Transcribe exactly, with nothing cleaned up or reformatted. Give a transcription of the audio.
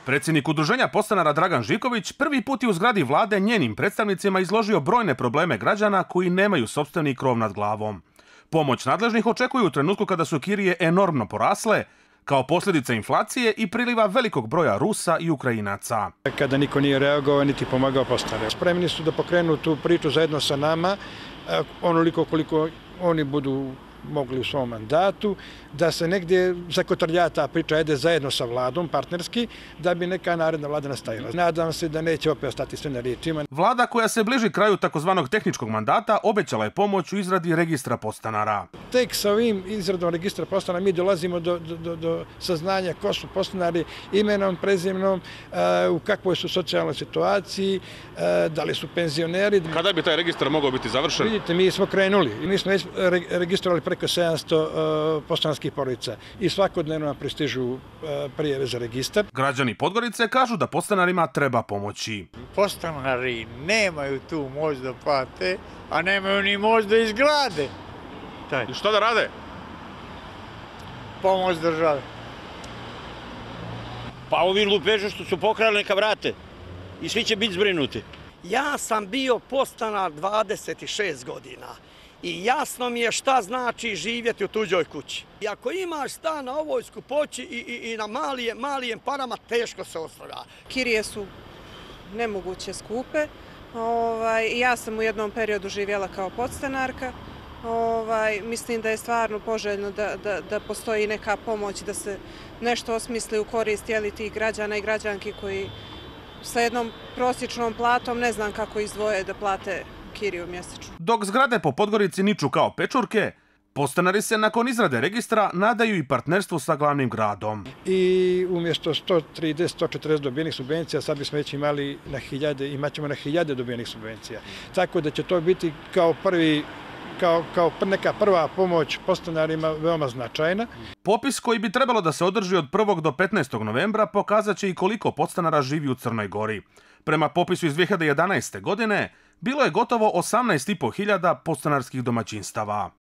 Predsjednik udruženja podstanara Dragan Živković prvi put je u zgradi vlade njenim predstavnicima izložio brojne probleme građana koji nemaju sopstveni krov nad glavom. Pomoć nadležnih očekuju u trenutku kada su kirije enormno porasle, kao posljedica inflacije i priliva velikog broja Rusa i Ukrajinaca. Kada niko nije reagovao niti pomagao podstanare. Spremni su da pokrenu tu priču zajedno sa nama, onoliko koliko oni budu mogli u svom mandatu, da se negdje zakotrlja ta priča ide zajedno sa vladom, partnerski, da bi neka naredna vlada nastavila. Nadam se da neće opet ostati sve na riječima. Vlada koja se bliži kraju takozvanog tehničkog mandata obećala je pomoć u izradi registra podstanara. Tek sa ovim izradom registra podstanara mi dolazimo do, do, do saznanja ko su podstanari, imenom, prezimenom, u kakvoj su socijalnoj situaciji, da li su penzioneri. Kada bi taj registar mogao biti završen? Vidite, mi smo krenuli. Mi smo registrovali preko sedamsto podstanarskih porodica i svakodnevno nam pristižu prijave za registar. Građani Podgorice kažu da podstanarima treba pomoći. Podstanari nemaju tu moć da plate, a nemaju ni moć da izgrade. I što da rade? Pomoć države. Pa ovi lupeži što su pokrali neka vrate i svi će biti zbrinuti. Ja sam bio podstanar dvadeset šest godina i jasno mi je šta znači živjeti u tuđoj kući. I ako imaš stan na ovoj skupoći i, i, i na malijem, malijem parama, teško se ostavlja. Kirije su nemoguće skupe. Ovaj, ja sam u jednom periodu živjela kao podstanarka. Ovaj, mislim da je stvarno poželjno da, da, da postoji neka pomoć, da se nešto osmisli u korist jeli, tih građana i građanki koji sa jednom prosječnom platom ne znam kako izdvoje da plate kiriju mjesečno. Dok zgrade po Podgorici niču kao pečurke, podstanari se nakon izrade registra nadaju i partnerstvu sa glavnim gradom. I umjesto sto trideset do sto četrdeset dobijenih subvencija, sad bismo već imali na hiljade, imat ćemo na hiljade dobijenih subvencija. Tako da će to biti kao prvi Kao, kao neka prva pomoć podstanarima veoma značajna. Popis koji bi trebalo da se održi od prvog do petnaestog novembra pokazat će i koliko podstanara živi u Crnoj Gori. Prema popisu iz dvije hiljade jedanaeste. godine bilo je gotovo osamnaest i po hiljada podstanarskih domaćinstava.